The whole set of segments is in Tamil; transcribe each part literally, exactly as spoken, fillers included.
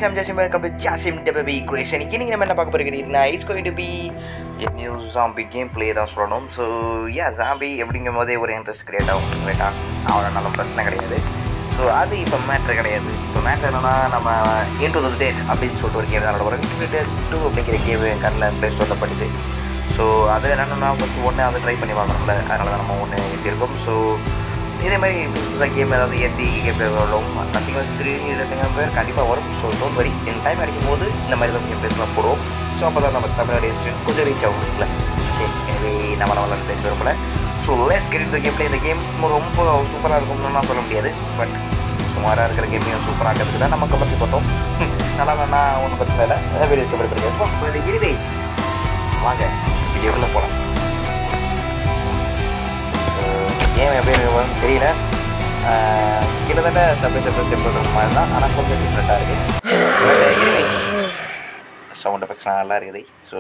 guys, I'm Jasim. Welcome to Jasim W B Creation. Kini kita mana pakai pergi it's going to be a new zombie gameplay தான் சொல்லணும். So yeah, zombie எப்படிங்கும் போதே ஒரு இன்ட்ரெஸ்ட் கிரியேட் ஆகும் ரைட்டா. அவ்வளோனாலும் பிரச்சனை கிடையாது. ஸோ அது இப்போ மேட்ரு கிடையாது. இப்போ மேட்ரு என்னன்னா நம்ம இன்டு தி டேட் அப்படின்னு சொல்லிட்டு ஒரு கேம் தான் விளையாட போகிறோம். டேட் டூ அப்படிங்கிற கேம் என் கண்ணில் ப்ளே ஸ்டோரில் படிச்சு. ஸோ அது என்னென்னா ஃபஸ்ட்டு ஒன்று அதை ட்ரை பண்ணி பார்க்கணும்ல, அதனால தான் நம்ம ஒன்று ஏற்றிருக்கோம். ஸோ இதே மாதிரி புதுசு புதுசாக கேம் ஏதாவது ஏற்றி கேம் பேர் வரும் நசிங் வசி த்ரீ நசிங் பேர் கண்டிப்பாக வரும். So don't worry, N time கிடைக்கும் போது இந்த மாதிரி தான் கேம் பேசலாம் போடுவோம். ஸோ அப்போ தான் நம்ம தமிழ்நாடு கொஞ்சம் ரீச் ஆகும் இல்லை. ஓகே, எனவே நம்ம நம்மளால் பேச விரும்பல. So let's get into the game play. இந்த கேம் ரொம்ப சூப்பராக இருக்கும்னு நான் சொல்ல முடியாது, பட் சுமாராக இருக்கிற கேமையும் சூப்பராக இருக்கிறதுக்கு தான் நம்ம கம்பத்தி பார்த்தோம். நல்லா வேணா ஒன்றும் பிரச்சனை இல்லை, வீடியோ கம்பெனி கிடையாது. இருதே வாங்க வீடியோக்குள்ளே போகலாம். கேம் எப்படி இருக்குன்னு தெரியல, கிட்டத்தட்ட சப்ளை சப்ளை ஸ்டெப் இருக்கிற மாதிரி தான், ஆனால் கொஞ்சம் டிஃப்ரெண்ட்டாக இருக்குது. சவுண்ட் எஃபெக்ட்ஸ்லாம் நல்லா இருக்குது. ஸோ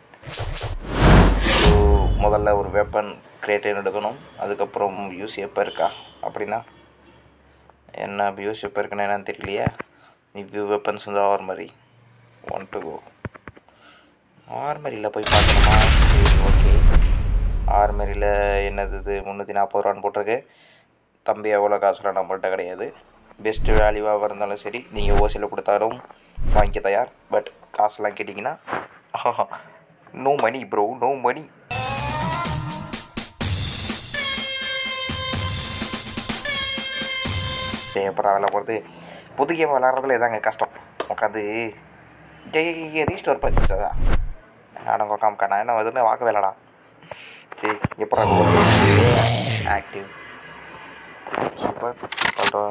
ஸோ முதல்ல ஒரு வெப்பன் கிரியேட் எடுக்கணும். அதுக்கப்புறம் யூஸ் எப்போ இருக்கா அப்படின்னா என்ன யூஸ் எப்போ இருக்குன்னு என்னன்னு தெரியலையே. இவ்வியூ வெப்பன்ஸ் வந்து ஆர்மரி ஒன் டு கோ ஆர்மரியில் போய் பார்க்கணுமா? சரி, ஓகே. ஆர்மரியில் என்னது இது முந்நூற்றி நாற்பது ரூபான்னு போட்டிருக்கு. தம்பி எவ்வளோ காசுலாம் நம்மள்கிட்ட கிடையாது. பெஸ்ட்டு வேல்யூவாக இருந்தாலும் சரி, நீங்கள் ஓசியில் கொடுத்தாலும் வாங்கிக்க தயார். பட் காசுலாம் கேட்டிங்கன்னா no money bro, no money. அப்புறம் விளையாட போகிறது புது கேம் விளாட்றதுல இதாங்க கஷ்டம். உட்காந்து ரீஸ்டோர் பண்ணிச்சதா நாடங்க உட்காமக்கா நான் என்ன எதுவுமே வாக்க வேலைடா. சரி, எப்போ ஆக்டிவ் சூப்பர் சொல்கிறோம்.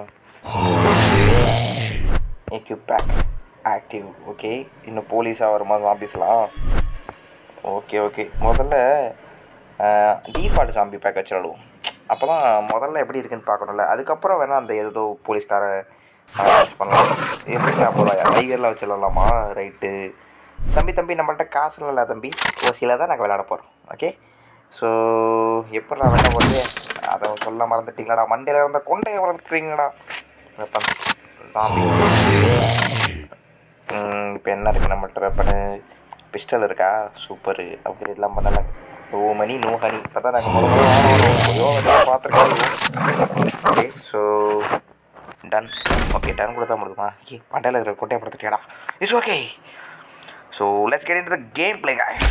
Equip pack active. ஓகே, இன்னும் போலீஸாக வருமா ஜாம்பிஸ்லாம்? ஓகே ஓகே முதல்ல டிஃபால்ட் ஜாம்பி பேக் வச்சு விளாடுவோம். அப்போ தான் முதல்ல எப்படி இருக்குன்னு பார்க்கணும்ல. அதுக்கப்புறம் வேணால் அந்த ஏதோ போலீஸ்கார யூஸ் பண்ணலாம். எப்படி நாற்பது ரூபாயா டைகர்லாம் வச்சு விளாட்லாமா? ரைட்டு தம்பி தம்பி நம்மள்ட்ட காசுலாம் இல்லை தம்பி, ஓசியில் தான் நாங்கள் விளையாட போகிறோம். ஓகே, ஸோ எப்படி நான் வேணா போகிறது அதை சொல்ல மறந்துட்டிங்களாடா. மண்டையில் இருந்த கொண்டையை வளர்க்குறீங்களாடா வெப்பன் சாமி. இப்போ என்ன இருக்குது நம்மள்ட்ட வெப்பனு? பிஸ்டல் இருக்கா? சூப்பரு. அப்கிரேட்லாம் பண்ணலை. ஓ மணி நோ ஹனி இப்போ தான் நாங்கள் முதல்ல பார்த்துருக்கோம். Okay, so done. Okay, done கூட தான் முடியுமா? ஓகே, மண்டையில் இருக்கிற கொட்டையை படுத்துட்டியாடா. It's okay. So let's get into the game play guys.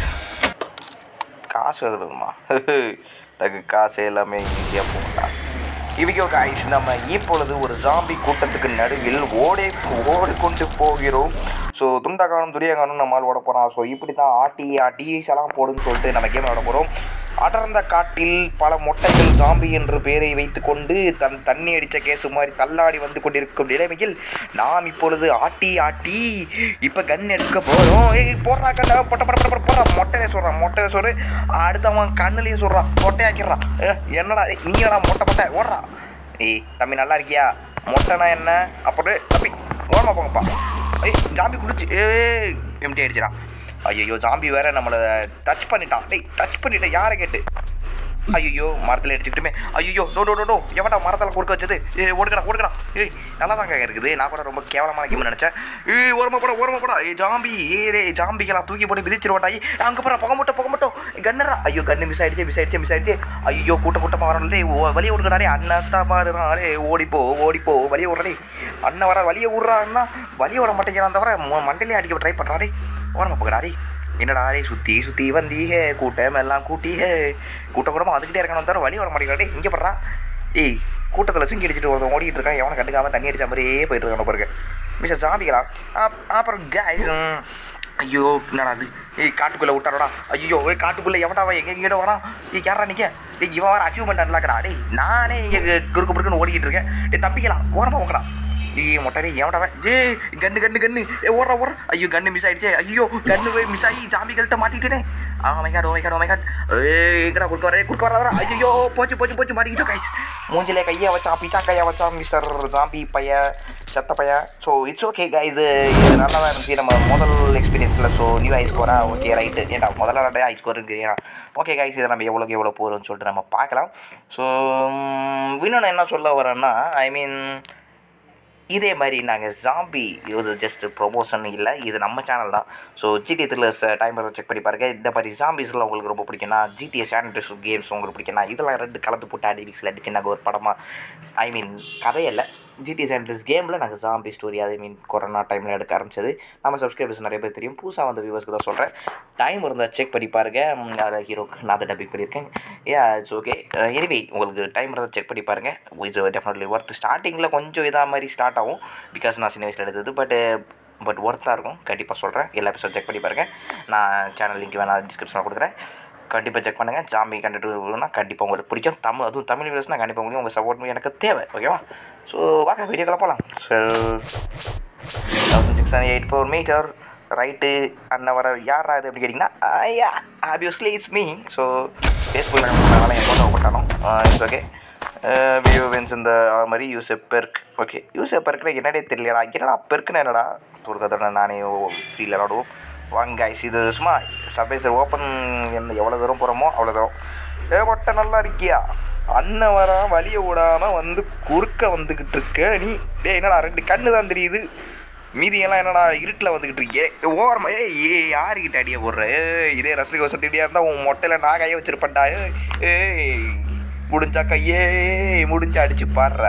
காசு எழுதுமா? எனக்கு காசு எல்லாமே ஈஸியாக போகலாம். இவிகோ காய்ஸ், நம்ம இப்பொழுது ஒரு ஜாம்பி கூட்டத்துக்கு நடுவில் ஓடே ஓடிக்கொண்டு போகிறோம். ஸோ துண்டகானும் துரியகானும் நம்மால் ஓட போகிறோம். ஸோ இப்படி தான் ஆட்டி ஆட்டி சலாம் போடுன்னு சொல்லிட்டு நம்ம கேம் ஓட போகிறோம். அடர்ந்த காட்டில் பல மொட்டைகள் ஜாம்பி என்று பெயரை வைத்து கொண்டு தன் தண்ணி அடித்த கேசு மாதிரி தள்ளாடி வந்து கொண்டிருக்கும் நிலைமையில் நாம் இப்பொழுது ஆட்டி ஆட்டி இப்போ கன் எடுக்க போகிறோம். ஏய் போடுறா கண்ண பொட்டை பட பட போடுறா. மொட்டையை சொல்கிறான், மொட்டையை சொல்லு. அடுத்தவன் கண்ணுலேயே சொல்கிறான், மொட்டையாக்கிடுறான். என்னடா நீங்கடா மொட்டை மொட்டை ஓடுறா. ஏய் தம்பி நல்லா இருக்கியா? மொட்டைனா என்ன அப்படி தம்பி ஓரமா போங்கப்பா. ஏய் ஜாம்பி குடிச்சு ஏ எம்டி ஆயிடுச்சுடா. ஐயோ ஜாம்பி வேற நம்மளை டச் பண்ணிட்டான். டேய் டச் பண்ணிட்டேன் யாரை கேட்டு? ஐயோ மரத்தில் அடிச்சுக்கிட்டுமே. ஐயோ டோ டோ டோ எவன்டா மரத்தில் கொடுக்க வச்சது? ஏ ஓடுக்கடா ஓடுக்கடா. ஏய் நல்லா தாங்க இருக்குது. நான் கூட ரொம்ப கேவலமான கேம் நினச்சேன். ஏய் ஓரமா போட ஓரமா போடா. ஏ ஜாம்பி ஏ ரே ஜாம்பிக்கெல்லாம் தூக்கி போட்டு மிதிச்சிருவாட்டாயி. அங்கே போகிற புக மட்டும் புக மட்டும் கன்னுறா. ஐயோ கண்ணு மிஸ் ஆகிடுச்சு மிஸ் ஆகிடுச்சு மிஸ் ஆகிடுச்சு. ஐயோ கூட்ட கூட்டமாக வரலே வழியை விடுக்கிறாரே. அண்ணா பாருறாரே ஓடிப்போ ஓடிப்போ வழியை விட்றாடே. அண்ணன் வர வழியை விட்றான்னா வழியை விட மாட்டேங்கிறான் தவிர மண்டையிலே அடிக்க ட்ரை பண்ணுறாடே. ஓரமா போகிறாரே. என்னடா ரே சுற்றி சுற்றி வந்தீங்க கூட்டம் எல்லாம் கூட்டியே கூட்டம் கூட்டமாக வந்துக்கிட்டே இருக்கணும் தவிர வழி வர மாட்டேங்கிறாடே. இங்கே படுறா. ஏய் கூட்டத்தில் சிங்கி அடிச்சுட்டு ஒருத்தன் ஓடிட்டு இருக்கான். எவனை கண்டுக்காமல் தண்ணி அடிச்ச மாதிரியே போயிட்டு இருக்கான் பாருங்க மிஸ்டர் ஜாம்பிகளா. அப்புறம் கேஸ் ஐயோ என்னடா அது? ஏய் காட்டுக்குள்ளே விட்டாரோடா. ஐயோ ஏய் காட்டுக்குள்ளே எவன்டாவா எங்கே எங்கேயோ வரான்? ஏய் கேட்றா நிற்க. டேய் இவன் வர அச்சீவ்மெண்ட் அன்லாக்கடா. டேய் நானே இங்கே குறுக்கு குறுக்குன்னு ஓடிக்கிட்டு இருக்கேன். டே தப்பிக்கலாம் ஓரமாக போக்கடா. ஏய் மொட்டை எவன்டாவன்? ஏ கண்ணு கண்ணு கண்ணு ஏ ஓடுறா ஓடுற. ஐயோ கண்ணு மிஸ் ஆகிடுச்சே. ஐயோ கண்ணு போய் மிஸ் ஆகி ஜாம்பிகள்கிட்ட மாட்டிக்கிட்டே. Ah my god oh my god oh my god. ஏய் எங்கடா குறுக்க வர குறுக்க வராதா? ஐயோ போச்சு போச்சு போச்சு மாட்டிக்கிட்டோம் கைஸ். மூஞ்சிலே கையை வச்சான் பிச்சா கையை வச்சான் மிஸ்டர் ஜாம்பி பைய செத்த பைய. ஸோ இட்ஸ் ஓகே கைஸ், இது நல்லா தான் இருந்துச்சு நம்ம முதல் எக்ஸ்பீரியன்ஸில். ஸோ நியூ ஹை ஸ்கோரா? Okay right. ஏன்டா முதல்ல நிறைய ஹை ஸ்கோர் இருக்குது. ஏன்னா ஓகே கைஸ், இதை நம்ம எவ்வளோக்கு எவ்வளோ போகிறோம்னு சொல்லிட்டு நம்ம பார்க்கலாம். ஸோ இன்னொன்று என்ன சொல்ல வரேன்னா, ஐ மீன் இதே மாதிரி நாங்கள் ஜாம்பி இது ஜஸ்ட் ப்ரொமோஷன் இல்லை, இது நம்ம சேனல் தான். So GTA thrillers timer check பண்ணி பாருங்கள். இந்த மாதிரி ஜாம்பிஸ்லாம் உங்களுக்கு ரொம்ப பிடிக்கும்னா, ஜிடிஏ சானிடஸ் கேம்ஸ் உங்களுக்கு பிடிக்கும்னா, இதெல்லாம் ரெண்டு கலந்து போட்டு அடிவிக்ஸில் அடிச்சு நாங்கள் ஒரு படமாக ஐ மீன் கதையில்லை ஜிடிஏ சானிடஸ் கேமில் நாங்கள் zombie story I mean corona டைமில் எடுக்க ஆரம்பிச்சது. நம்ம சப்ஸ்கிரைபர்ஸ் நிறைய பேர் தெரியும், புதுசாக வந்த வியூவர்ஸ்க்கு தான் சொல்கிறேன். டைம் இருந்தால் செக் பண்ணி பாருங்கள். அதில் ஹீரோக்கு நான் அதை டப்பிங் பண்ணியிருக்கேன். ஏ இட்ஸ் ஓகே. எனிவே உங்களுக்கு டைம் இருந்தால் செக் பண்ணி பாருங்கள். இது டெஃபினெட்லி ஒர்த். ஸ்டார்டிங்கில் கொஞ்சம் இதாக மாதிரி ஸ்டார்ட் ஆகும், பிகாஸ் நான் சின்ன வயசில் எடுத்தது. பட் பட் ஒர்த்தாக இருக்கும், கண்டிப்பாக சொல்கிறேன். எல்லா எபிசோட் செக் பண்ணி பாருங்கள். நான் சேனல் லிங்க் வேணால் டிஸ்கிரிப்ஷனில் கொடுக்குறேன், கண்டிப்பாக செக் பண்ணுங்கள். ஜாம்பி கண்டிப்பாக கண்டிப்பாக உங்களுக்கு பிடிக்கும். தமிழ் அதுவும் தமிழ் வீடியோஸ்னால் கண்டிப்பாக முடியும். உங்கள் சப்போர்ட் எனக்கு தேவை, ஓகேவா? ஸோ வாங்க வீடியோக்கெல்லாம் போகலாம். So thousand six hundred eight four meter right அண்ணன் வர யாரா இது அப்படின்னு கேட்டிங்கன்னா, ஐயா ஆப்வியஸ்லி இட்ஸ் மீ. ஸோ ஃபேஸ்புக்கில் பண்ணாலும் என் ஃபோட்டோ போட்டானோ இட்ஸ் ஓகே. வியூ வென்ஸ் இந்த மாதிரி யூஸ் பெர்க். ஓகே யூஸ் பெர்க்குனா என்னடே தெரியலடா, என்னடா பெருக்குன்னு என்னடா ஒரு நானே ஃப்ரீயில் விளாடுவோம். வாங்க கைஸ், இது சும்மா சர்ப்ரைசர் ஓப்பன் என்ன எவ்வளோ தூரம் போகிறோமோ அவ்வளோ தூரம். ஏ மொட்டை நல்லா இருக்கியா அண்ணன் வரா, வழியை விடாமல் வந்து குறுக்க வந்துக்கிட்டு இருக்க நீ. டே என்னடா ரெண்டு கண்ணு தான் தெரியுது, மீதியெல்லாம் என்னடா இருட்டில் வந்துக்கிட்டு இருக்கே ஓரமா. ஏ ஏ யாருக்கிட்ட அடியை போடுற? இதே ரசலி கோசத்திட்டியாக இருந்தால் உன் மொட்டையில் நான் கையை வச்சுருப்பேன்டா. ஏ முடிஞ்சா கையே முடிஞ்சா அடிச்சு பாடுறா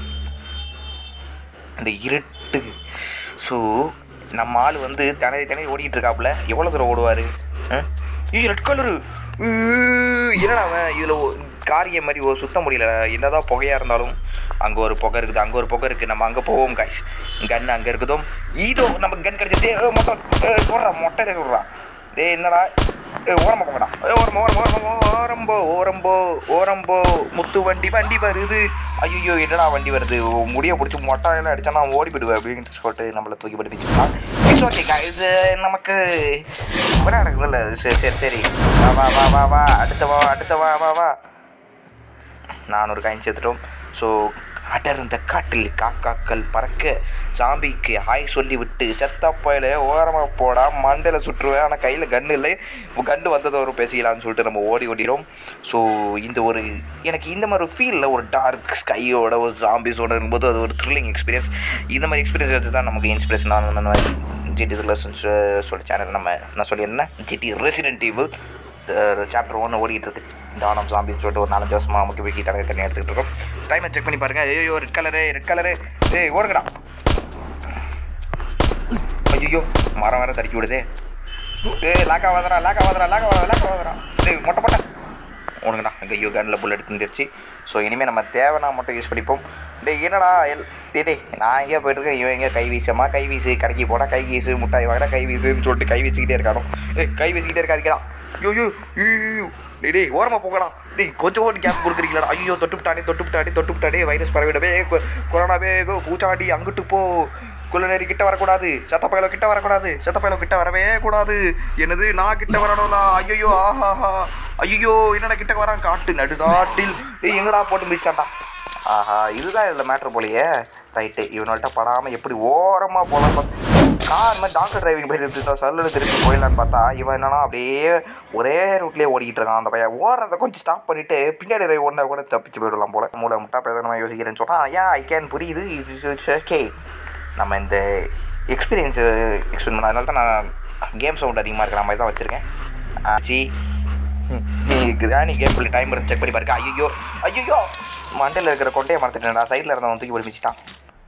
இந்த இருட்டு. ஸோ நம்ம ஆள் வந்து திணறி திணறி ஓடிக்கிட்டு இருக்காப்புல. எவ்வளோ தூரம் ஓடுவார்? ஏ ரெட் கலரு என்னடா அவன் இதில் காரியம் மாதிரி ஒரு சுத்த முடியல. என்னதான் புகையாக இருந்தாலும் அங்கே ஒரு புகை இருக்குது, அங்கே ஒரு புகை இருக்குது. நம்ம அங்கே போவோம் காய்ஸ். கன் அங்கே இருக்குதோ இதோ நம்ம கன் கிடச்சிட்டு மொட்டை விட்றா மொட்டை விட்றா. டே என்னடா ஓரமாக போங்கடா, ஓரம்போ ஓரம்போ ஓரம்போ ஓரம்போ ஓரம்போ முத்து வண்டி வண்டி வருது. ஐயோ என்னடா வண்டி வருது, முடிய பிடிச்சி மொட்டையெல்லாம் அடித்தா நான் ஓடி போயிடுவேன் அப்படின்னு சொல்லிட்டு நம்மளை தூக்கி போட்டு வச்சுக்கலாம். இட்ஸ் ஓகே காய்ஸ், நமக்கு விளையாடுறதில்ல. சரி சரி சரி வா வா வா வா வா அடுத்த வா அடுத்த வா வா வா நான் ஒரு காயின் சேர்த்துட்டோம். ஸோ அடர்ந்த காட்டில் காக்காக்கள் பறக்க சாம்பிக்கு ஹாய் சொல்லிவிட்டு செத்தப்பையில ஓரமாக போடா மண்டையில் சுற்றுவேன். ஆனால் கையில் கன்று இல்லை, கன்று வந்ததை ஒரு பேசிக்கலான்னு சொல்லிட்டு நம்ம ஓடி ஓடிடும். ஸோ இந்த ஒரு எனக்கு இந்த மாதிரி ஒரு ஃபீலில் ஒரு டார்க் ஸ்கையோட ஒரு ஜாம்பிஸோட இருக்கும்போது அது ஒரு த்ரில்லிங் எக்ஸ்பீரியன்ஸ். இந்த மாதிரி எக்ஸ்பீரியன்ஸ் வச்சு தான் நமக்கு இன்ஸ்பிரேஷன் ஆன ஜிடி ரிலேஷன்ஸ் சொல்ல சேனல் நம்ம நான் சொல்லியிருந்தேன். ஜிடி ரெசிடென்ட் ஈவில் சாப்டர் ஒன்று ஓடிட்டு இருக்கு. டான் ஆஃப் ஜாம்பின்னு சொல்லிட்டு ஒரு நாலஞ்சு வருஷமாக முக்கிய முக்கிய தடவை தண்ணி எடுத்துக்கிட்டு இருக்கோம். டைமை செக் பண்ணி பாருங்கள். ஐயோ ரெட் கலரு ரெட் கலரு ஏய் ஓடுங்கடா. ஐயோ மரம் வேறு தடுக்கி விடுதே. ஏய் லாக்கா வாதரா லாக்கா வாதரா லாக்கா வாதரா லாக்கா வாதரா ஏய் மொட்டை மொட்டை ஓடுங்கடா. ஐயோ கன்னில் புல்லட் வந்துருச்சு. ஸோ இனிமேல் நம்ம தேவைன்னா மட்டும் யூஸ் பண்ணிப்போம். டே என்னடா எல் டே நான் எங்கேயா போய்ட்டுருக்கேன், இவன் எங்கே கை வீசமா கை வீசு கடைக்கு போனால் கை வீசு முட்டாய் வாங்கினா கை வீசுன்னு சொல்லிட்டு கை வீசிக்கிட்டே இருக்கானோ. ஏய் கை வீசிக்கிட்டே இருக்காதுக்கடா. ஐயோ ஐயோ டே டே ஓரமாக போகலாம். டே கொஞ்சம் ஓட்டு கேப் கொடுக்குறீங்களா? ஐயோ தொட்டுவிட்டானே தொட்டுவிட்டானே தொட்டுவிட்டானே வைரஸ் பரவிடவே கொரோனாவே பூச்சாடி அங்கிட்டு போ. குள்ளநேரி கிட்ட வரக்கூடாது, சத்தப்பயலோ கிட்ட வரக்கூடாது, சத்தப்பயலோ கிட்ட வரவே கூடாது. என்னது நான் கிட்ட வரணும்லா? ஐயோ ஆஹாஹா ஐயோ என்னடா கிட்ட வரான் காட்டு நடுநாட்டில். ஏய் எங்கடா போட்டு மிதிச்சிட்டான்டா. ஆஹா இதுதான் இதில் மேட்ரு போலையே. ரைட்டு இவனோட படாமல் எப்படி ஓரமாக போகலாம். கார் மாதிரி டாக்டர் டிரைவிங் போயிட்டு சல்லில் திருப்பி போயிடலான்னு பார்த்தா இவன் என்னன்னா அப்படியே ஒரே ரூட்லேயே ஓடிக்கிட்டு இருக்கான். அந்த பையன் ஓடுறதை கொஞ்சம் ஸ்டாப் பண்ணிவிட்டு பின்னாடி டிரைவ் ஒன்றா கூட தப்பிச்சு போயிடலாம் போல். மூளை முட்டா பேச நம்ம யோசிக்கிறேன்னு சொன்னால் ஏன் ஐ கேன் புரியுது. இது ஓகே நம்ம இந்த எக்ஸ்பீரியன்ஸு எக்ஸ்பிளைன் பண்ண அதனால தான் நான் கேம் சவுண்ட் அதிகமாக இருக்கிற மாதிரி தான் வச்சுருக்கேன். ஆச்சி கிராணி கேம் பிள்ளை டைம் இருந்து செக் பண்ணி பாருங்க. ஐயோ ஐயோ மண்டையில் இருக்கிற கொண்டையை மறந்துட்டேன்டா. சைடில் இருந்தவன் தூக்கி பிடிச்சிட்டான்.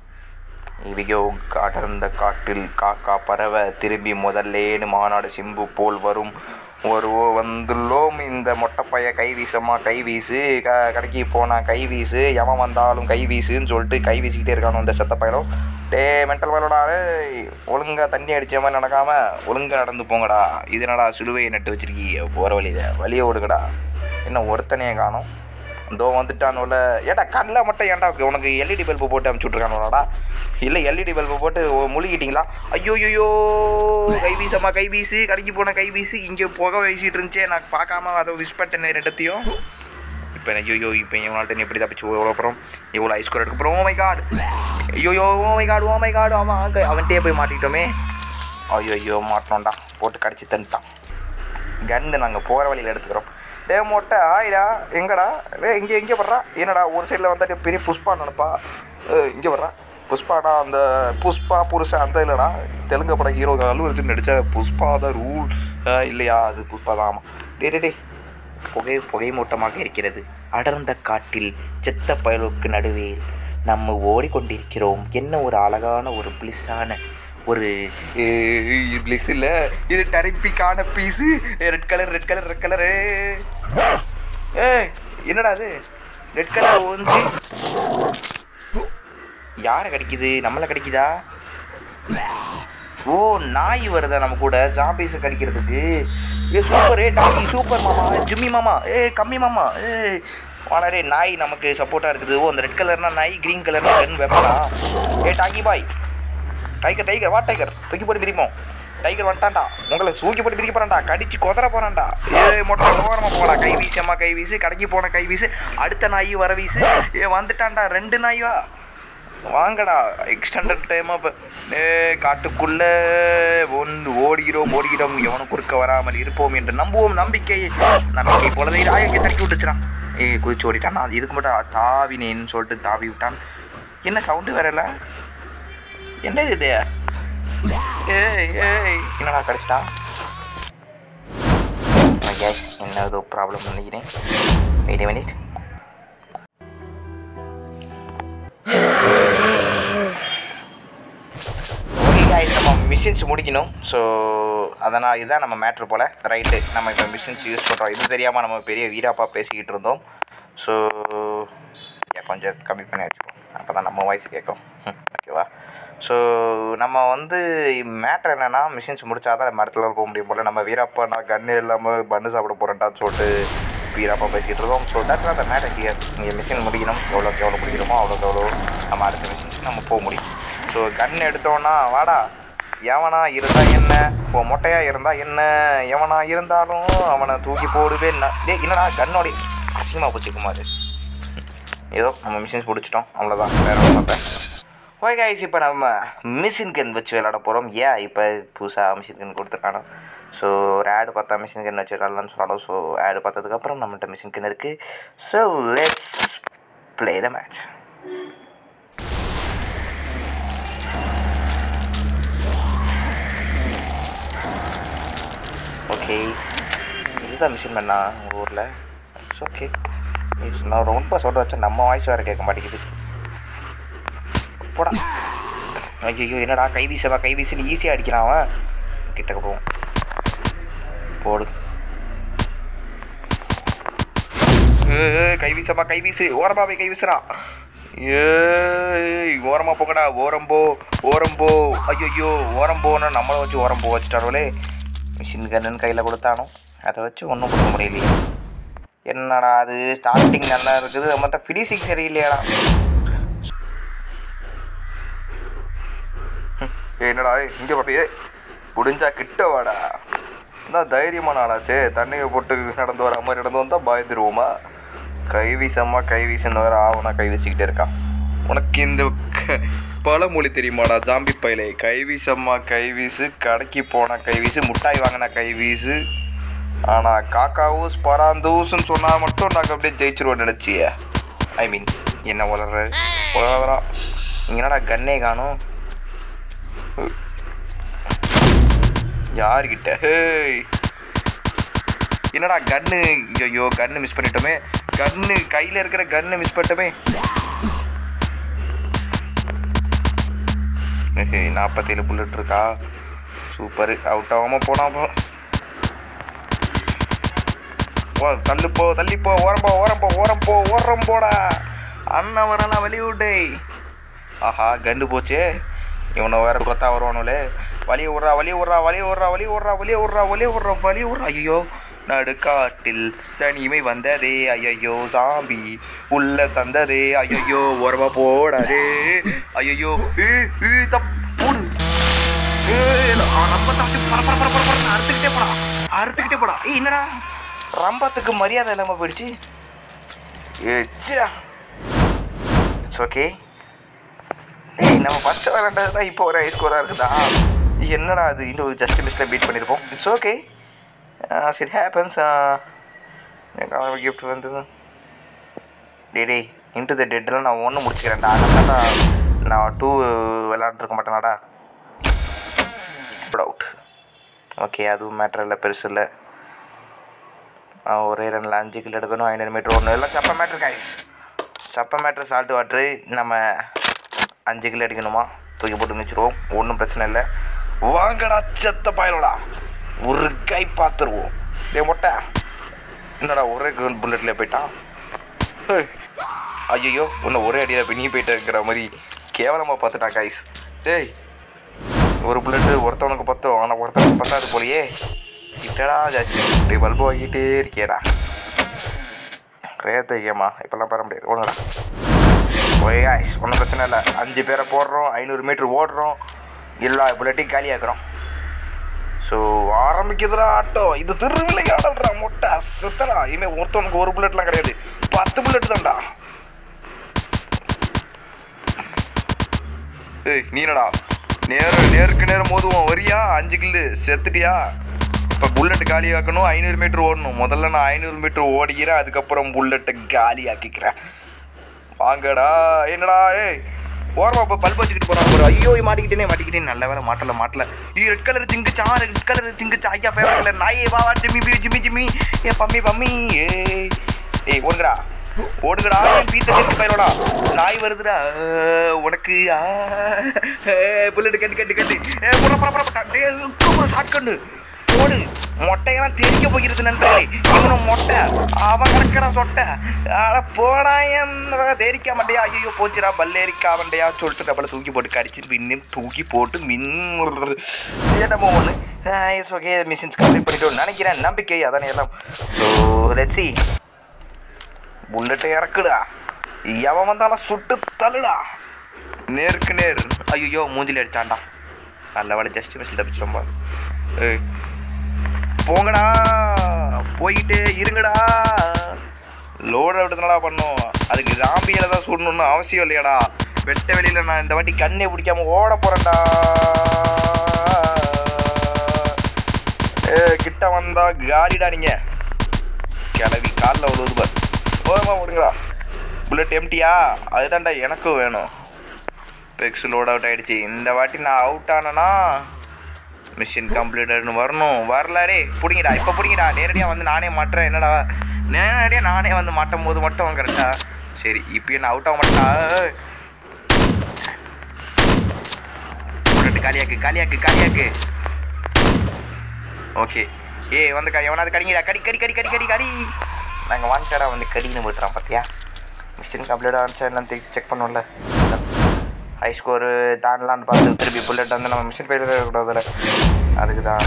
இவையோ அடர்ந்த காட்டில் காக்கா பறவை திரும்பி முதல்லேன்னு மாநாடு சிம்பு போல் வரும் ஒரு வந்துள்ளோம். இந்த மொட்டைப்பைய கை வீசமா கை வீசு க கடைக்கு போனால் கை வீசு எவன் வந்தாலும் கை வீசுன்னு சொல்லிட்டு கை வீசிக்கிட்டே இருக்கானோ இந்த செத்த பயலும். டே மென்டல் பயலோடாரு ஒழுங்காக தண்ணி அடித்த மாதிரி நடக்காமல் ஒழுங்காக நடந்து போங்கடா. இதனடா சிலுவையை நட்டு வச்சிருக்கீங்க போகிற வழியில் வழியை ஓடுங்கடா. என்ன ஒருத்தனையே காணும். இதோ வந்துட்டானோல. ஏடா கண்ணில் மட்டும் ஏன்டா உனக்கு எல்இடி பல்பு போட்டு அமுச்சு விட்ருக்கானோடா? இல்லை எல்இடி பல்பு போட்டு முழுகிட்டிங்களா? ஐயோ ஐயோ கை வீசம்மா கை வீசு கடைக்கு போன கை வீசு. இங்கே புகை வீசிட்டு இருந்துச்சே நான் பார்க்காம அதை விஷ் பண்ணிட்டேன் ரெண்டத்தையும். இப்போ ஐயோ இப்போ இவனால்ட்ட எப்படி தப்பிச்சு எவ்வளோ அப்புறம் எவ்வளோ ஐஸ்கோர் எடுக்க போகிறோம். ஓ மை காட் ஐயோ oh my god oh my god ஆமாம் அங்கே அவன்கிட்டே போய் மாட்டிக்கிட்டோமே. ஐயோ ஐயோ மாட்டோம்டா போட்டு கடிச்சு தந்துட்டான். கன்னு நாங்கள் போகிற வழியில் எடுத்துக்கிறோம். டே மொட்டை ஆயிடா எங்கடா? வே இங்கே எங்கே வர்றா? என்னடா ஒரு சைடில் வந்துட்டு பெரிய புஷ்பா நினப்பா இங்கே வர்றா. புஷ்பாடா அந்த புஷ்பா புருஷன் அந்த இல்லைடா தெலுங்கு படம் ஹீரோ அல்லு அர்ஜுன் நடித்த புஷ்பா தான் ரூல் இல்லையா அது புஷ்பா தான் ஆமாம் டே டே டே புகை புகை மூட்டமாக இருக்கிறது அடர்ந்த காட்டில் செத்த பயலுக்கு நடுவே நம்ம ஓடிக்கொண்டிருக்கிறோம் என்ன ஒரு அழகான ஒரு பிளிஸ்ஸான ஒரு பிளிஸ் இல்லை இது டெரிஃபிக்கான piece red colour red colour red colour ஏ என்னடா அது ரெட் கலர் ஒன்று யாரை கிடைக்குது நம்மளை கிடைக்குதா ஓ நாய் வருதா நம்ம கூட ஜாம்பீஸை கடிக்கிறதுக்கு ஏ சூப்பர் ஏ டாகி சூப்பர் மாமா ஜிம்மி மாமா ஏ கம்மி மாமா ஏ வானரே நாய் நமக்கு சப்போர்ட்டாக இருக்குது ஓ அந்த ரெட் கலர்னா நாய் க்ரீன் கலர்னா கன் வெப்பனா ஏ டாகி பாய் டைகர் டைகர் வா டைகர் தூக்கி போட்டு பிரிப்போம் டைகர் வந்துட்டான்டா உங்களை தூக்கி போட்டு பிரிக்க போகிறான்டா கடிச்சு கொதற போகிறான்டா ஏ மொட்டை ஓரமாக போடா கை வீசு அம்மா கை வீசு கடைக்கு போன கை வீசு அடுத்த நாய் வர வீசு ஏ வந்துட்டான்டா ரெண்டு நாய்வா வாங்கடா எக்ஸ்டெண்டட் டைமாக இப்போ ஏ காட்டுக்குள்ளே ஒன்று ஓடுகிறோம் ஓடுகிறோம் எவனும் குறுக்க வராமல் இருப்போம் என்று நம்புவோம் நம்பிக்கை நம்பிக்கை போலதை ஆயக்கை தட்டி விட்டுச்சுறான் ஏ குதிச்சு ஓடிட்டான் நான் இதுக்கு மட்டும் தாவினேன்னு சொல்லிட்டு தாவி விட்டான் என்ன சவுண்டு வரல என்ன இது ஏய் ஏய் என்னடா கிடச்சிட்டா என்ன ஏதோ ப்ராப்ளம் நினைக்கிறேன் வெயிட் மினிட் நம்ம மிஷின்ஸ் முடிக்கணும் ஸோ அதனால் இதுதான் நம்ம மேட்ரு போல் ரைட்டு நம்ம இப்போ மிஷின்ஸ் யூஸ் பண்ணுறோம் இது தெரியாமல் நம்ம பெரிய வீராப்பா பேசிக்கிட்டு இருந்தோம் ஸோ கொஞ்சம் கம்மி பண்ணி வச்சுப்போம் அப்போ தான் நம்ம வாய்ஸ் கேட்கும் ஓகேவா ஸோ நம்ம வந்து மேட்ரு என்னென்னா மிஷின்ஸ் முடித்தா தான் மரத்தில் போக முடியும் போல் நம்ம வீராப்பா நான் கன்று இல்லாமல் பண்ணு சாப்பிட போகிறேன்டான்னு சொல்லிட்டு வீராப்பா பேசிக்கிட்டு இருக்கோம் ஸோ தட்ஸ் அந்த மேட்டர் ஹியர் இங்கே மிஷின் முடிக்கணும் எவ்வளோக்கு எவ்வளோ முடிக்கணுமோ அவ்வளோக்கு எவ்வளோ நம்ம அடுத்த மிஷின்ஸ் நம்ம போக முடியும் ஸோ கன் எடுத்தோன்னா வாடா எவனா இருந்தால் என்ன இப்போ மொட்டையாக இருந்தால் என்ன எவனா இருந்தாலும் அவனை தூக்கி போடுவே என்ன டே என்னடா கன்னோடைய அசிங்கமாக போச்சுக்குமா அது ஏதோ நம்ம மிஷின்ஸ் பிடிச்சிட்டோம் அவ்வளோதான் வேறு ஒன்றும் இல்லை ஓகே கைஸ் இப்போ நம்ம மிஷின் கன் வச்சு விளாட போகிறோம் ஏன் இப்போ புதுசாக மிஷின் கன் கொடுத்துருக்கானோ ஸோ ஒரு ஆடு பார்த்தா மிஷின் கன் வச்சு விளாட்லான்னு சொல்லலாம் ஸோ ஆடு பார்த்ததுக்கப்புறம் நம்மகிட்ட மிஷின் கன் இருக்குது so let's play the match okay இதுதான் மிஷின் பண்ணா உங்கள் ஊரில் இட்ஸ் ஓகே நான் ரொம்ப சொல்ல வச்சேன் நம்ம வாய்ஸ் வேறு கேட்க மாட்டேங்குது போடா ஐயோ என்னடா கை வீசவா கை வீசுன்னு ஈஸியாக அடிக்கிறான் அவன் கிட்ட போவோம் போடு கை வீசப்பா கை வீசு ஓரமாக போய் கை வீசுறான் ஏ ஓரமாக போங்கடா ஓரம்போ ஓரம்போ ஐயோ ஓரம்போன்னு நம்மளை வச்சு ஓரம்போ வச்சுட்டாரோலே மிஷின் கன்னு கையில் கொடுத்தானோ அதை வச்சு ஒன்றும் கொடுக்க முடியலையே என்னடா அது ஸ்டார்டிங் நல்லா இருக்குது மற்ற ஃபினிஷிங் சரியில்லையாடா என்னடா இங்கே பார்த்தியே முடிஞ்சா கிட்ட வாடா தான் தைரியமான ஆளாச்சே தண்ணியை போட்டு நடந்து வர மாதிரி நடந்து வந்தால் பயந்துருவோமா கை வீசம்மா கை வீசுன்னு வேறு ஆவனா கை வீசிக்கிட்டே இருக்கான் உனக்கு இந்த பழமொழி தெரியுமாடா ஜாம்பி பையிலே கை வீசம்மா கை வீசு கடைக்கு போனால் கை வீசு முட்டாய் வாங்கினா கை வீசு ஆனால் காக்காவூஸ் பராந்தூஸ்ன்னு சொன்னால் மட்டும் நாங்கள் அப்படியே ஜெயிச்சிருவோம் நினச்சிய ஐ மீன் என்ன வளர்ற வளர்றான் இங்கே என்னடா கன்னே காணும் யார்கிட்ட ஹேய் என்னடா கன்னு ஐயோ கன்னு மிஸ் பண்ணிட்டோமே கன்னு கையில் இருக்கிற கன்னு மிஸ் பண்ணிட்டோமே நாற்பத்தேழு புல்லட் இருக்கா சூப்பரு அவுட் ஆகாமல் போனால் போ தள்ளுப்போ தள்ளிப்போ ஓரம்போ ஓரம்போ ஓரம்போ ஓரம் போடா அண்ணன் வரலாம் வெளியூட்டே ஆஹா கண்டு போச்சே இவனை வேறு கொத்தா வருவானுலே வழி விட்றா வழி விட்றா வழி விட்றா வழி விட்றா வழி விட்றா வழி விட்றா வழி விட்றா ஐயோ நடுக்காட்டில் தனிமை வந்ததே ஐயோ சாம்பி உள்ள தந்ததே ஐயோ ஓரமா போடாதே ஐயோ தப் போடு அறுத்துக்கிட்டே போடா அறுத்துக்கிட்டே போடா ஏ என்னடா ரம்பத்துக்கு மரியாதை இல்லாமல் போயிடுச்சு இட்ஸ் ஓகே ஏய் நம்ம ஃபஸ்ட்டு விளாண்டது தான் இப்போ ஒரு ஹை ஸ்கோராக இருக்குதா என்னடா அது இன்னும் ஜஸ்ட் மிஸ்டில் பீட் பண்ணியிருப்போம் இட்ஸ் ஓகே சரி ஹேப்பன்ஸ் எனக்கு கிஃப்ட் வந்து டே டே இன்ட்டு த டெட்டெல்லாம் நான் ஒன்றும் முடிச்சுக்கிறேன்டா அதனால நான் டூ விளாண்டுருக்க மாட்டேனாடா. அவுட். ஓகே, அதுவும் மேட்ரு இல்லை, பெருசு இல்லை. ஒரே ரனில் அஞ்சு கிலோ எடுக்கணும், ஐநூறு மீட்ரு ஒன்று, எல்லாம் சப்ப மேட்ரு கைஸ். சப்ப மேட்ரு சால்ட்டு வாட்ரு. நம்ம அஞ்சு கிலோ அடிக்கணுமா, தூக்கி போட்டு மிச்சிடுவோம், ஒன்றும் பிரச்சனை இல்லை. வாங்கடா செத்த பயலோடா, ஒரு கை பார்த்துருவோம். டே மொட்டை என்னடா ஒரே புல்லட்டில் போயிட்டான். ஐயோ இன்னும் ஒரே அடியாக போய் நீ போயிட்டு இருக்கிற மாதிரி கேவலமாக பார்த்துட்டான் கைஸ். டேய் ஒரு புல்லட்டு ஒருத்தவனுக்கு பத்தோம், ஆனால் ஒருத்தவனுக்கு பத்தாது போலையே. கிட்டடா ஜாஸ்தி இப்படி பல்பு வாங்கிட்டே இருக்கியடா. ரேத்த கேமா இப்போல்லாம் பெற முடியாது. ஒன்றுடா ஒரே ஆயிஸ், ஒன்றும் பிரச்சனை இல்லை. அஞ்சு பேரை போடுறோம், ஐநூறு மீட்ரு ஓடுறோம், எல்லா புல்லட்டையும் காலியாக்குறோம். ஸோ ஆரம்பிக்குதுடா ஆட்டம். இது திருவிழை ஆடல்றா மொட்டை சுத்தரா. இனிமேல் ஒருத்தவனுக்கு ஒரு புல்லட்லாம் கிடையாது, பத்து புல்லட்டு தான்டா. ஏய் நீனடா நேர நேருக்கு நேரம் மோதுவோம், வரியா? அஞ்சு கில்லு செத்துட்டியா? இப்போ புல்லட்டு காலி ஆக்கணும், ஐநூறு மீட்ரு ஓடணும். முதல்ல நான் ஐநூறு மீட்ரு ஓடிக்கிறேன், அதுக்கப்புறம் புல்லட்டை காலி ஆக்கிக்கிறேன். வாங்கடா. என்னடா ஏய் ஓரமா இப்போ பல்ப் வச்சுக்கிட்டு போகிறான் ஒரு. ஐயோ மாட்டிக்கிட்டேனே மாட்டிக்கிட்டேன் நல்ல வேலை மாட்டல மாட்டல. இது ரெட் கலர் சிங்குச்சா, ரெட் கலர் சிங்குச்சா. ஐயா ஃபேவரட் கலர் நாயே. வா வா ஜிம்மி பி ஜிம்மி ஜிம்மி ஏ பம்மி பம்மி. ஏ ஏய் ஓடுங்கடா ஓடுங்கடா, என் பீத்த சேர்த்து பயிரோடா. நாய் வருதுடா உனக்கு. புல்லட்டு கட்டு கட்டு கட்டு புற புற புற ஷார்ட் கண்ணு ஓடு. மொட்டையெல்லாம் தெரிக்க போகிறது நண்பர்களே. இவனும் மொட்டை, அவன் கிடக்கிறான் சொட்டை. ஆனால் போடா என்ன தெரிக்க மாட்டேயா. ஐயோ போச்சுடா பல்லேரிக்கா வண்டையா சொல்லிட்டு நம்மளை தூக்கி போட்டு கடிச்சு மின்னும் தூக்கி போட்டு மின் என்னமோ ஒன்று. இட்ஸ் ஓகே, மிஷின்ஸ் கம்ப்ளீட் பண்ணிட்டு நினைக்கிறேன், நம்பிக்கை அதானே எல்லாம். So let's see. புல்லட்டை இறக்குடா, எவன் வந்தாலும் சுட்டு தள்ளுடா நேருக்கு நேர். ஐயோ மூஞ்சில் அடிச்சான்டா. நல்ல வேலை ஜஸ்ட் மிஷின் தப்பிச்சிரும்பா. ஏய் போங்கடா, போய்கிட்டே இருங்கடா. லோடு விடுறதுனாடா பண்ணோம், அதுக்கு ஜாம்பியில் தான் சுடணுன்னு அவசியம் இல்லையாடா. வெட்ட வெளியில் நான் இந்த வாட்டி கண்ணே பிடிக்காம ஓட போகிறேன்டா. ஏ கிட்ட வந்தா காலிடா நீங்கள் கிளவி காலில் விழுவுது பார். ஓரமா விடுங்களா. புல்லட் எம்டியா, அதுதான்டா எனக்கும் வேணும். பெக்ஸ் லோட் அவுட் ஆகிடுச்சு. இந்த வாட்டி நான் அவுட் ஆனேன்னா மிஷின் கம்ப்ளீட்டட்னு வரணும். வரலாடே பிடிங்கடா, இப்போ பிடிங்கடா. நேரடியாக வந்து நானே மாட்டுறேன். என்னடா நேரடியாக நானே வந்து மாட்டும் போது மட்டும் கரெக்டா. சரி இப்போ என்ன அவுட் ஆக மாட்டா. புல்லட்டு காலியாக்கு காலியாக்கு காலியாக்கு. ஓகே ஏ வந்து எவனாவது கடிங்கடா. கடி கடி கடி கடி கடி கடி. நாங்கள் வாங்கிட்டாடா வந்து கடின்னு போய்ட்டுறான் பார்த்தியா. மிஷின் கம்ப்ளீட்டாக ஆரம்பிச்சா எல்லாம் திருச்சி செக் பண்ணோம்ல. ஹை ஸ்கோரு தாண்டலான்னு பார்த்து திருப்பி புல்லட் வந்து நம்ம மிஷின் ஃபெயிலியர் இருக்கக்கூடாதுல, அதுக்கு தான்.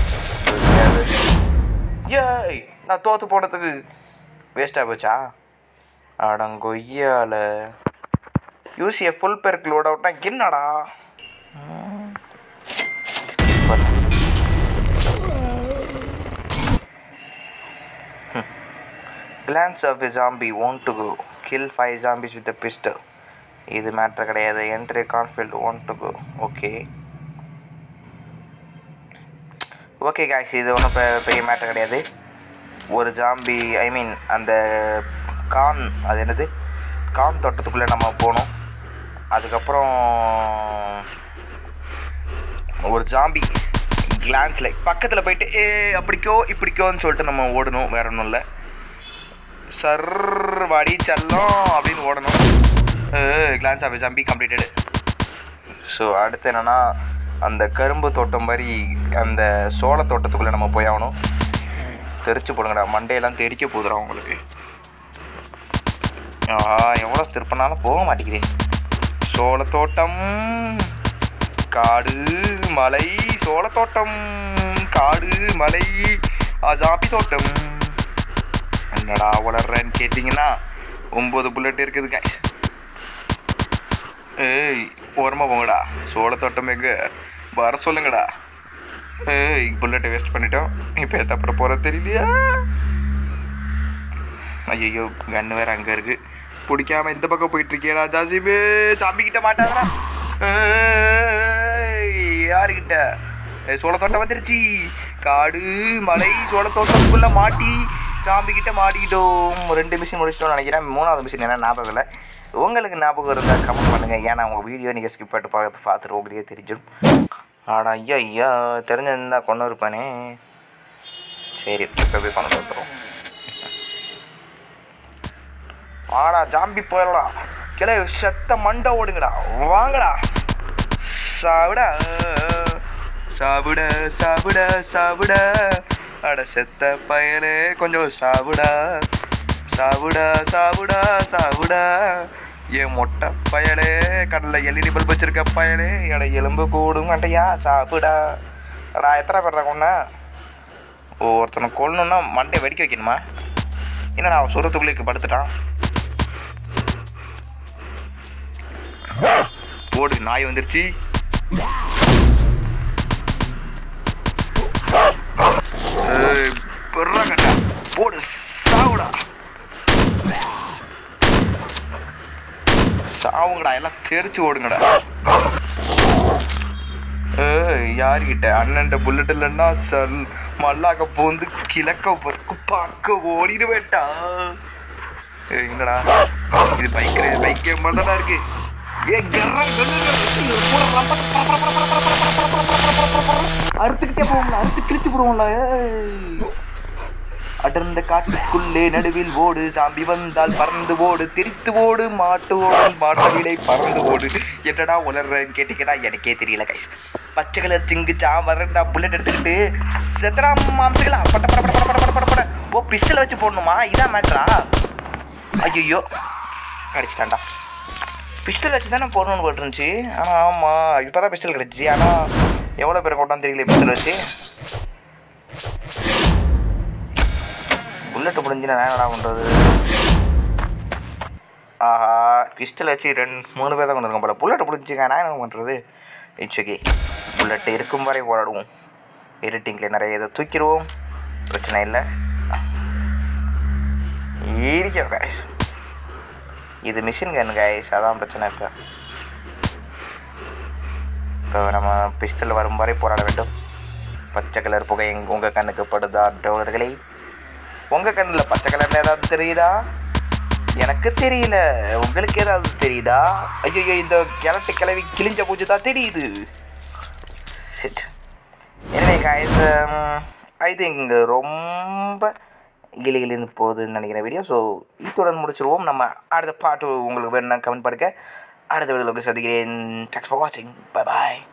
ஏய் நான் தோற்று போனதுக்கு வேஸ்ட்டாக போச்சா? அடங்கொய்யால யூசியை ஃபுல் பேருக்கு லோட் அவுட்னா என்னடா. Glance of a zombie want to go kill five zombies with a pistol. இது மேட்ரு கிடையாது. Entry cornfield want to go. Okay okay guys, இது ஒன்றும் பெரிய மேட்ரு கிடையாது. ஒரு ஜாம்பி ஐ மீன் அந்த கான், அது என்னது கான் தோட்டத்துக்குள்ளே நம்ம போகணும். அதுக்கப்புறம் ஒரு ஜாம்பி கிளான்ஸ் லைக் பக்கத்தில் போயிட்டு ஏ அப்படிக்கோ இப்படிக்கோன்னு சொல்லிட்டு நம்ம ஓடணும், வேற ஒன்றும் இல்லை. சர் வாடி சல்லம் அப்படின்னு ஓடணும். Clans of zombie completed. So அடுத்து என்னென்னா அந்த கரும்பு தோட்டம் மாதிரி அந்த சோள தோட்டத்துக்குள்ளே நம்ம போய் ஆகணும். தெரிச்சு போடுங்கடா, மண்டையெல்லாம் தெரிக்க போதுடா உங்களுக்கு. ஆ எவ்வளோ திருப்பினாலும் போக மாட்டேங்குது. சோளத்தோட்டம் காடு மலை, சோளத்தோட்டம் காடு மலை, ஜாம்பி தோட்டம். என்னடா வளர்றேன்னு கேட்டிங்கன்னா ஒம்பது புல்லட் இருக்குது காய்ஸ். ஏய் ஓரமாக போங்கடா. சோளத்தோட்டம் எங்கே வர சொல்லுங்கடா. ஏய் புல்லட்டை வேஸ்ட் பண்ணிட்டோம். இப்போ அப்புறம் போகிற தெரியலையா. ஐயோ கன்று வேறு அங்கே இருக்குது. பிடிக்காம இந்த பக்கம் போயிட்டுருக்கியடா ஜாசிபே. சாம்பிக்கிட்ட மாட்டாதடா. யாருக்கிட்ட? சோளத்தோட்டம் வந்துருச்சு. காடு மலை சோளத்தோட்டத்துக்குள்ளே மாட்டி ஜாம்பிக்கிட்ட மாட்டிக்கிட்டோம். ரெண்டு மிஷின் முடிச்சிட்டோம்னு நினைக்கிறேன். மூணாவது மிஷின் என்ன ஞாபகம் இல்லை. உங்களுக்கு ஞாபகம் இருந்தால் கமெண்ட் பண்ணுங்கள். ஏன்னா உங்கள் வீடியோ நீங்கள் ஸ்கிப் பண்ணிட்டு பார்த்து பார்த்துட்டு உங்களுக்கே தெரிஞ்சிடும். ஆடா ஐயா ஐயா தெரிஞ்சிருந்தா கொண்டு இருப்பானே. சரி இப்போ போய் கொண்டு வந்துடும். ஆடா ஜாம்பி போயிடா கிளை செத்த மண்டை ஓடுங்கடா. வாங்கடா சாவிடா சாவிட சாவிட சாவிட. அட செத்த பயலே கொஞ்சம் சாவிடா சாவிடா சாவிடா சாவிடா. ஏன் மொட்டை பயலே கடலில் எல்இடி பல்ப் வச்சிருக்க பயலே. எடை எலும்பு கூடும் கண்டையா சாப்பிடா. அடா எத்தனை பேர் கொண்டா? ஓ ஒருத்தனை கொல்லணுன்னா மண்டை வெடிக்க வைக்கணுமா? என்னடா அவன் சுரத்துக்குள்ளே படுத்துட்டான். போடு நாய் வந்துருச்சு. பெறா கட்டா போடு சாவுடா சாவுங்கடா எல்லாம் தெரிச்சு ஓடுங்கடா. யாருக்கிட்ட அண்ணன்ட்ட புல்லட் இல்லைன்னா சல் மல்லாக்க போந்து கிழக்க பார்க்க ஓடிடுவேட்டா. எங்கடா இது பைக்கு பைக்கு மட்டும்தான் இருக்கு. அறுத்துக்கிட்டே போவோம்ல அறுத்து கிழிச்சு போடுவோம்ல. அடர்ந்த காட்டுக்குள்ளே நடுவில் ஓடு சாம்பி வந்தால் பறந்து ஓடு திரித்து ஓடு மாட்டு ஓடு மாட்டு விலை பறந்து ஓடு. என்னடா உலர்றன்னு கேட்டீங்கன்னா எனக்கே தெரியல கைஸ். பச்சை கலர் சிங்கு சா வரண்டா புல்லட் எடுத்துக்கிட்டு செத்தரா மாம்சங்களா பட்ட பட பட பட பட பட பட. ஓ பிஸ்டல் வச்சு போடணுமா? இதான் மேட்ரா? ஐயோ அடிச்சிட்டான்டா. பிஸ்டல் வச்சு தானே போடணுன்னு போட்டுருந்துச்சு. ஆனால் ஆமாம் இப்போ தான் பிஸ்டல் கிடச்சிச்சு. ஆனால் எவ்வளோ பேர் கொண்டான்னு தெரியல பிஸ்டல் வச்சு. புல்லட்டு முடிஞ்சுன்னா நான் என்னடா பண்ணுறது? ஆஹா பிஸ்டல் வச்சு ரெண்டு மூணு பேர் தான் கொண்டு இருக்கோம் போல. புல்லட்டு முடிஞ்சுங்க நான் என்ன பண்ணுறது? இட்ஸ் ஓகே புல்லட்டு இருக்கும் வரை ஓடாடுவோம். எடிட்டிங்கில் நிறைய இதை தூக்கிடுவோம். பிரச்சனை இல்லை. ஈரிக்க கைஸ் இது மிஷின் கன் கைஸ். அதான் பிரச்சனை. இப்போ இப்போ நம்ம பிஸ்டல் வரும் வரை போராட வேண்டும். பச்சை கலர் புகை எங்க உங்கள் கண்ணுக்கு படுதா டோலர்களே? உங்கள் கண்ணில் பச்சை கலரில் ஏதாவது தெரியுதா? எனக்கு தெரியல. உங்களுக்கு ஏதாவது தெரியுதா? ஐயோ இந்த கிழட்டு கிளவி கிழிஞ்ச பூச்சி தான் தெரியுது. சிட் எனவே கைஸ் ஐ திங்க் ரொம்ப கிளி கிளின்னு போகுதுன்னு நினைக்கிறேன் வீடியோ. ஸோ இத்துடன் முடிச்சிருவோம். நம்ம அடுத்த பாட்டு உங்களுக்கு வேணும்னா கமெண்ட் பண்ணுங்க. அடுத்த வீடியோவில் சந்திக்கிறேன். தேங்க்ஸ் ஃபார் வாட்சிங். பை பாய்.